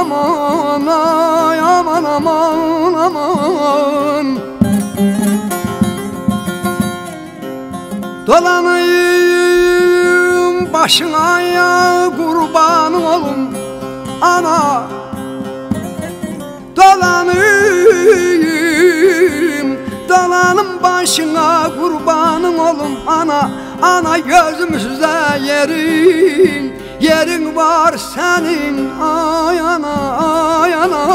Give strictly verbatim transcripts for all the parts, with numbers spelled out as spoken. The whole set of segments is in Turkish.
aman ay aman aman aman. Dolanayım başına ya kurban olum ana. Dolanayım dolanım başına kurbanım olum ana. Ana gözümüzde yerin, yerin var senin ay ana ay ana.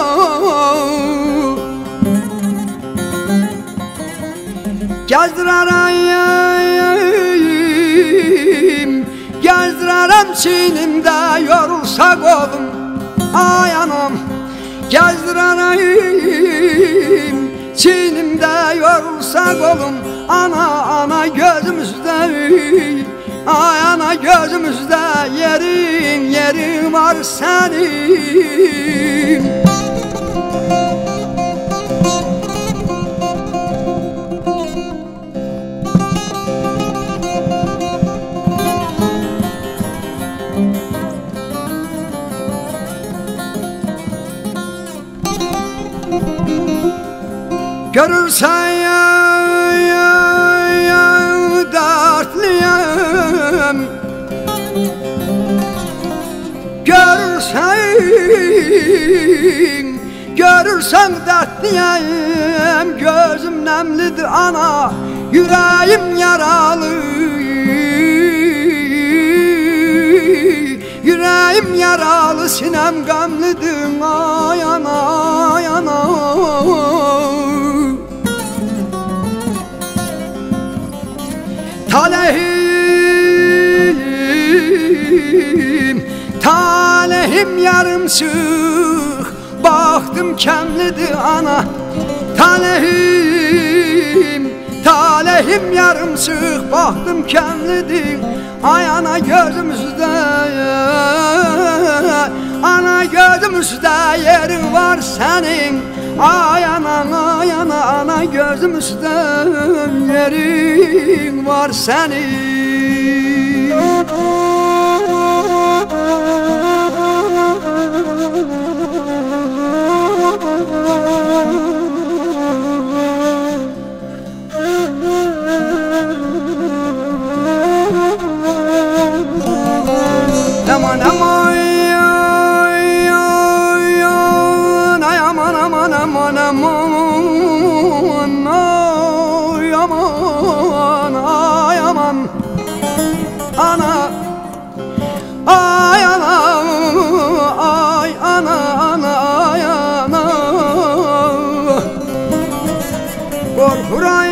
Gezdirarayım, gezdirarım çiğnimde yorulsak oğlum ay anam. Gezdirarayım, çiğnimde yorulsak oğlum ana ana gözümüzde ay ana gözümüzde yerin, yerin var senin. Görürsen ya, ya, ya dertliyim. Görürsen, görürsen dertliyim. Gözüm nemlidir ana, yüreğim yaralı. Yüreğim yaralı, sinem gamlidir ay ana ay ana. Talehim, talehim yarımsık, baktım kemlidir ana. Talehim, talehim yarımsık, baktım kemlidir ay ana gözümüzde. Ana gözümüzde yerin var senin ay ana ay ana ana gözümüzde yerin var senin. Aman aman aman aman ay aman ay aman ana ay ana ay ana ana ay ana korkuray